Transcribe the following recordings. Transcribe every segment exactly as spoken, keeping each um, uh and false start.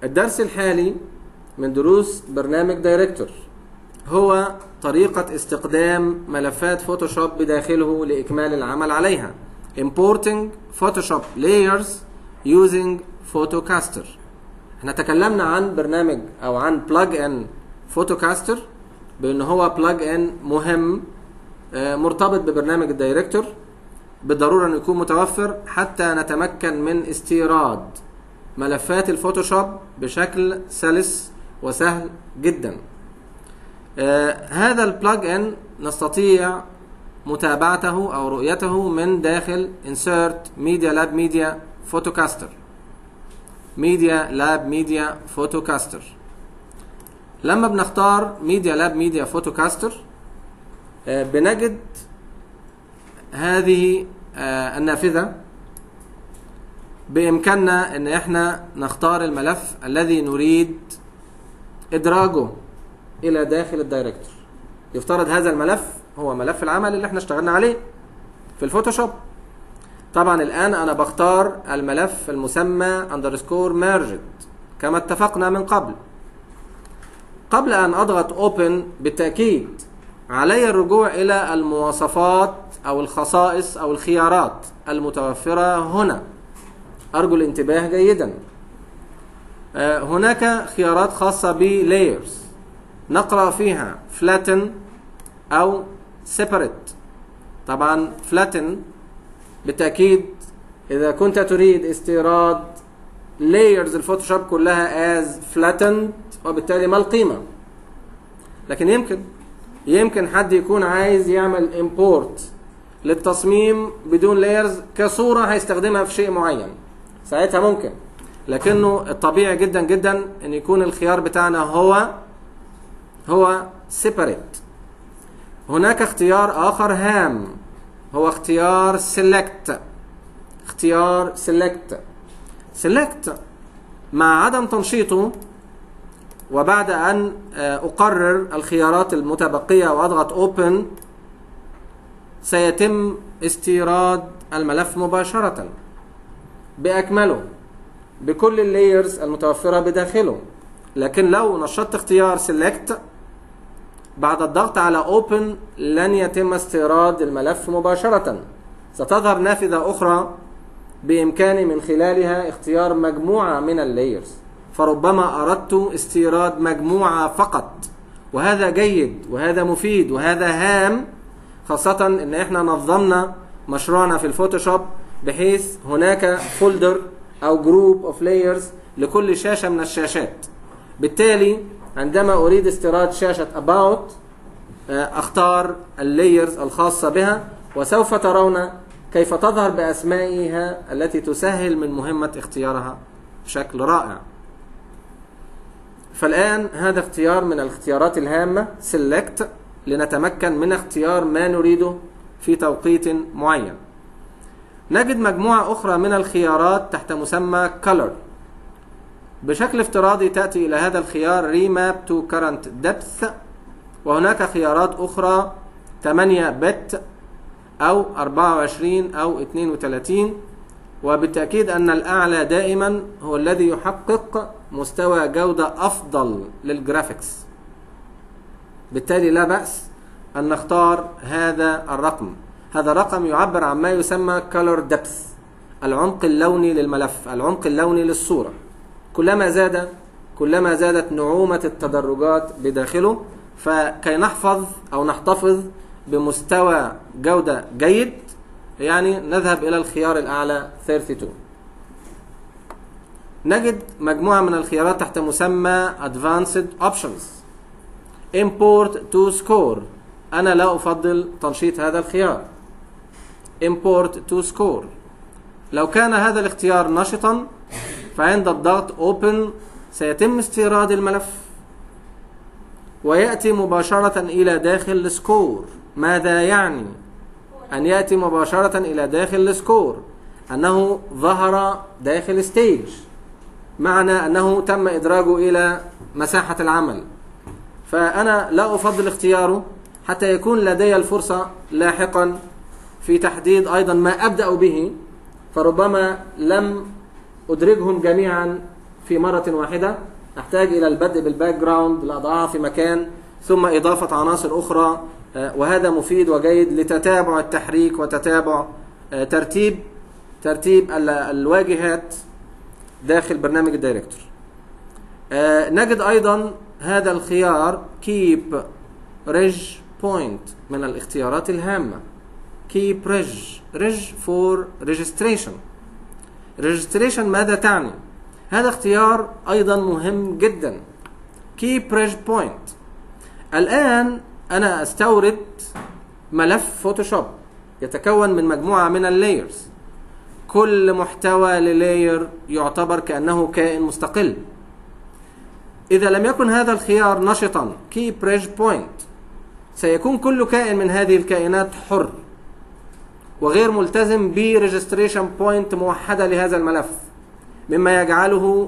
الدرس الحالي من دروس برنامج دايركتور هو طريقة استخدام ملفات فوتوشوب بداخله لإكمال العمل عليها. Importing Photoshop layers using Photocaster. احنا تكلمنا عن برنامج او عن بلاج ان فوتوكاستر بان هو بلاج ان مهم مرتبط ببرنامج الدايركتور، بالضرورة انه يكون متوفر حتى نتمكن من استيراد ملفات الفوتوشوب بشكل سلس وسهل جدا. آه هذا البلاج ان نستطيع متابعته او رؤيته من داخل Insert Media Lab Media Photocaster. Media Lab Media Photocaster. لما بنختار Media Lab Media Photocaster آه بنجد هذه آه النافذة. بإمكاننا ان احنا نختار الملف الذي نريد ادراجه الى داخل الدايركتور. يفترض هذا الملف هو ملف العمل اللي احنا اشتغلنا عليه في الفوتوشوب. طبعا الان انا بختار الملف المسمى underscore merged كما اتفقنا من قبل. قبل ان اضغط open بالتأكيد علي الرجوع الى المواصفات او الخصائص او الخيارات المتوفرة هنا. ارجو الانتباه جيدا. هناك خيارات خاصة ب layers نقرأ فيها flatten او separate. طبعا flatten بالتأكيد إذا كنت تريد استيراد layers الفوتوشوب كلها as flattened وبالتالي ما القيمة. لكن يمكن يمكن حد يكون عايز يعمل import للتصميم بدون layers كصورة هيستخدمها في شيء معين، ساعتها ممكن. لكنه الطبيعي جدا جدا ان يكون الخيار بتاعنا هو هو separate. هناك اختيار آخر هام هو اختيار select. اختيار select select مع عدم تنشيطه وبعد أن أقرر الخيارات المتبقية وأضغط open سيتم استيراد الملف مباشرة بأكمله بكل اللايرز المتوفرة بداخله. لكن لو نشطت اختيار select بعد الضغط على open لن يتم استيراد الملف مباشرة. ستظهر نافذة أخرى بإمكاني من خلالها اختيار مجموعة من اللايرز، فربما أردت استيراد مجموعة فقط، وهذا جيد وهذا مفيد وهذا هام، خاصة إن إحنا نظمنا مشروعنا في الفوتوشوب بحيث هناك فولدر أو جروب أوف لايرز لكل شاشة من الشاشات. بالتالي عندما أريد استيراد شاشة About أختار اللايرز الخاصة بها، وسوف ترون كيف تظهر بأسمائها التي تسهل من مهمة اختيارها بشكل رائع. فالآن هذا اختيار من الاختيارات الهامة Select لنتمكن من اختيار ما نريده في توقيت معين. نجد مجموعة أخرى من الخيارات تحت مسمى Color. بشكل افتراضي تأتي إلى هذا الخيار Remap to Current Depth، وهناك خيارات أخرى ثمانية بت أو أربعة وعشرين أو اثنين وثلاثين، وبالتأكيد أن الأعلى دائما هو الذي يحقق مستوى جودة أفضل للجرافيكس. بالتالي لا بأس أن نختار هذا الرقم. هذا الرقم يعبر عن ما يسمى Color Depth، العمق اللوني للملف، العمق اللوني للصورة. كلما زاد كلما زادت نعومة التدرجات بداخله، فكي نحفظ أو نحتفظ بمستوى جودة جيد يعني نذهب إلى الخيار الأعلى اثنين وثلاثين. نجد مجموعة من الخيارات تحت مسمى Advanced Options. Import to Score. أنا لا أفضل تنشيط هذا الخيار. Import to Score. لو كان هذا الاختيار نشطا فعند الضغط Open سيتم استيراد الملف ويأتي مباشرة إلى داخل السكور. ماذا يعني أن يأتي مباشرة إلى داخل السكور؟ أنه ظهر داخل ستيج، معنى أنه تم إدراجه إلى مساحة العمل. فأنا لا أفضل اختياره حتى يكون لدي الفرصة لاحقا في تحديد أيضا ما أبدأ به، فربما لم أدرجهم جميعا في مرة واحدة، أحتاج إلى البدء بالباك جراوند لأضعها في مكان ثم إضافة عناصر أخرى، وهذا مفيد وجيد لتتابع التحريك وتتابع ترتيب ترتيب الواجهات داخل برنامج الدايركتور. نجد أيضا هذا الخيار Keep Reg Point من الاختيارات الهامة. Keep Reg Reg for Registration. Registration ماذا تعني؟ هذا اختيار أيضا مهم جدا. Keep Reg Point. الآن أنا أستورد ملف فوتوشوب يتكون من مجموعة من اللايرز، كل محتوى للاير يعتبر كأنه كائن مستقل. إذا لم يكن هذا الخيار نشطا Keep Reg Point، سيكون كل كائن من هذه الكائنات حر وغير ملتزم ب Registration Point موحدة لهذا الملف، مما يجعله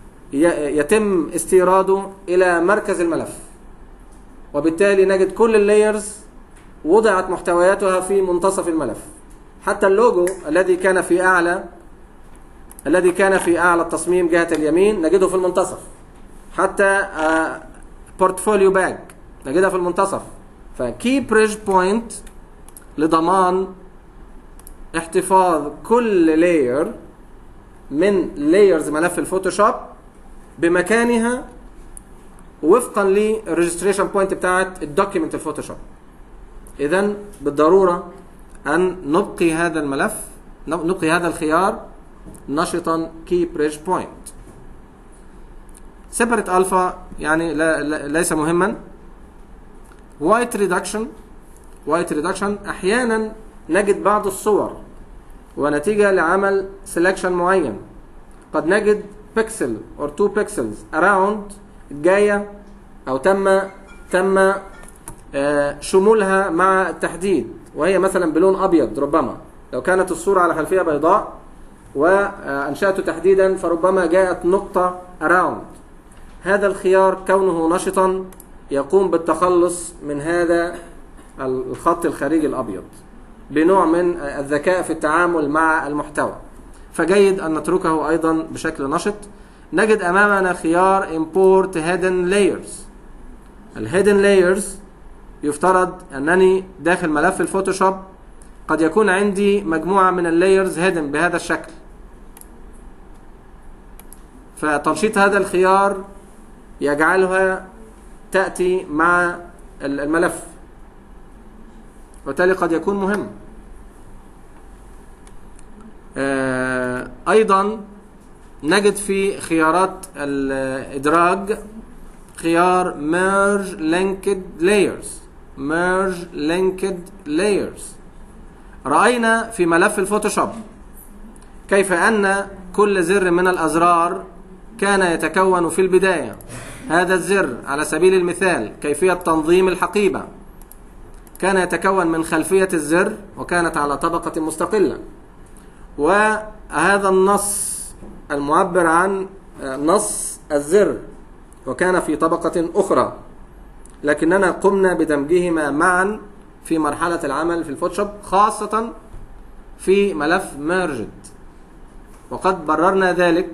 يتم استيراده إلى مركز الملف، وبالتالي نجد كل اللايرز وضعت محتوياتها في منتصف الملف. حتى اللوجو الذي كان في أعلى الذي كان في أعلى التصميم جهة اليمين نجده في المنتصف. حتى بورتفوليو باج نجدها في المنتصف. فكيب ريج بوينت لضمان احتفاظ كل لاير من لايرز ملف الفوتوشوب بمكانها وفقا للريجستريشن بوينت بتاعت الدوكيمنت الفوتوشوب. اذا بالضروره ان نبقي هذا الملف نبقي هذا الخيار نشطا keep reg point. separate alpha يعني لا لا ليس مهما. white reduction white reduction احيانا نجد بعض الصور ونتيجه لعمل selection معين قد نجد بيكسل or two pixels around جايه او تم تم شمولها مع التحديد، وهي مثلا بلون ابيض. ربما لو كانت الصوره على خلفيه بيضاء وانشأت تحديدا فربما جاءت نقطه around. هذا الخيار كونه نشطا يقوم بالتخلص من هذا الخط الخارجي الابيض بنوع من الذكاء في التعامل مع المحتوى، فجيد ان نتركه ايضا بشكل نشط. نجد امامنا خيار import hidden layers. الهيدن layers يفترض انني داخل ملف الفوتوشوب قد يكون عندي مجموعة من اللايرز هيدن بهذا الشكل، فتنشيط هذا الخيار يجعلها تأتي مع الملف، وبالتالي قد يكون مهم. ايضا نجد في خيارات الادراج خيار merge linked layers merge linked layers. رأينا في ملف الفوتوشوب كيف أن كل زر من الأزرار كان يتكون في البداية. هذا الزر على سبيل المثال كيفية تنظيم الحقيبة كان يتكون من خلفية الزر وكانت على طبقة مستقلة، وهذا النص المعبر عن نص الزر وكان في طبقة أخرى، لكننا قمنا بدمجهما معا في مرحلة العمل في الفوتوشوب، خاصة في ملف merged. وقد بررنا ذلك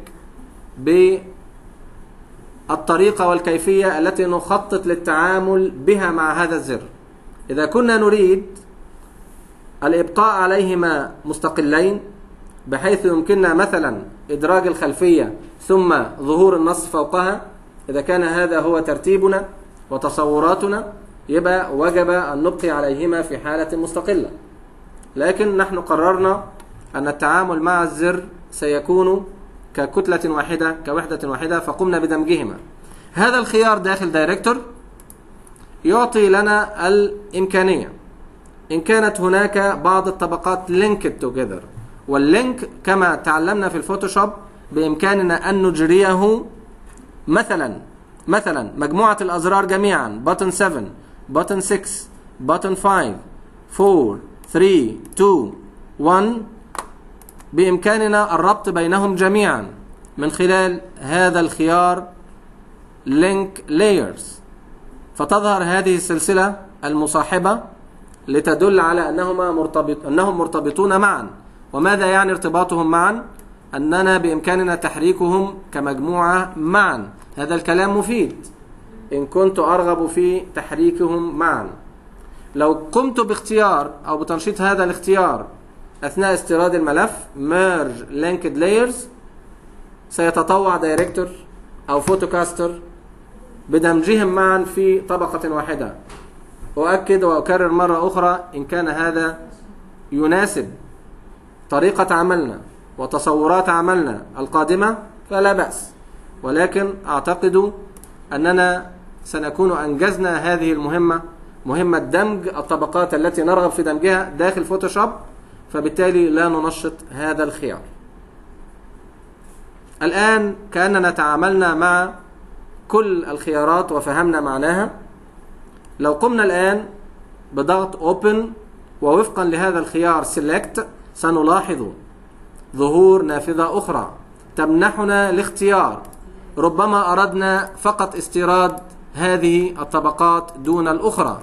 بالطريقة والكيفية التي نخطط للتعامل بها مع هذا الزر. إذا كنا نريد الإبقاء عليهما مستقلين بحيث يمكننا مثلا إدراج الخلفية ثم ظهور النص فوقها، إذا كان هذا هو ترتيبنا وتصوراتنا يبقى وجب أن نبقي عليهما في حالة مستقلة. لكن نحن قررنا أن التعامل مع الزر سيكون ككتلة واحدة كوحدة واحدة، فقمنا بدمجهما. هذا الخيار داخل دايركتور يعطي لنا الإمكانية إن كانت هناك بعض الطبقات linked together، واللينك كما تعلمنا في الفوتوشوب بإمكاننا أن نجريه مثلا مثلا مجموعة الأزرار جميعا button سبعة button ستة button خمسة أربعة ثلاثة اثنين واحد، بإمكاننا الربط بينهم جميعا من خلال هذا الخيار link layers، فتظهر هذه السلسلة المصاحبة لتدل على أنهما مرتبط أنهم مرتبطون معا. وماذا يعني ارتباطهم معا؟ أننا بإمكاننا تحريكهم كمجموعة معا. هذا الكلام مفيد إن كنت أرغب في تحريكهم معا. لو قمت باختيار أو بتنشيط هذا الاختيار أثناء استيراد الملف merge linked layers، سيتطوع دايركتور أو فوتوكاستر بدمجهم معا في طبقة واحدة. أؤكد وأكرر مرة أخرى، إن كان هذا يناسب طريقة عملنا وتصورات عملنا القادمة فلا بأس، ولكن أعتقد أننا سنكون أنجزنا هذه المهمة، مهمة دمج الطبقات التي نرغب في دمجها داخل فوتوشوب، فبالتالي لا ننشط هذا الخيار. الآن كأننا تعاملنا مع كل الخيارات وفهمنا معناها. لو قمنا الآن بضغط Open ووفقا لهذا الخيار Select، سنلاحظ ظهور نافذة أخرى تمنحنا الاختيار. ربما أردنا فقط استيراد هذه الطبقات دون الأخرى.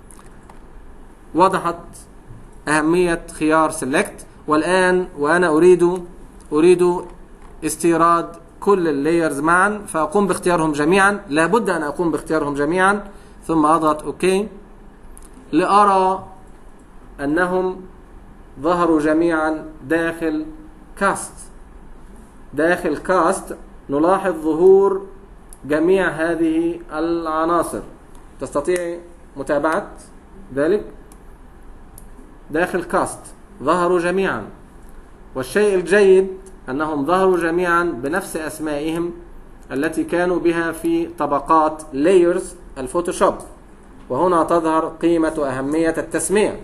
وضحت أهمية خيار Select. والآن وأنا أريد أريد استيراد كل اللايرز معا، فأقوم باختيارهم جميعا. لابد أن أقوم باختيارهم جميعا ثم أضغط أوكي لأرى أنهم ظهروا جميعا داخل كاست. داخل كاست نلاحظ ظهور جميع هذه العناصر. تستطيع متابعة ذلك؟ داخل كاست ظهروا جميعا، والشيء الجيد أنهم ظهروا جميعا بنفس أسمائهم التي كانوا بها في طبقات layers الفوتوشوب. وهنا تظهر قيمة أهمية التسمية،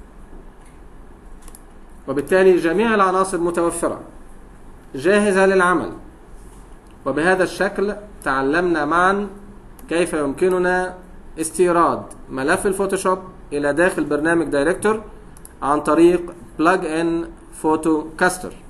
وبالتالي جميع العناصر متوفرة جاهزة للعمل. وبهذا الشكل تعلمنا معا كيف يمكننا استيراد ملف الفوتوشوب إلى داخل برنامج دايركتور عن طريق بلاج إن فوتوكاستر.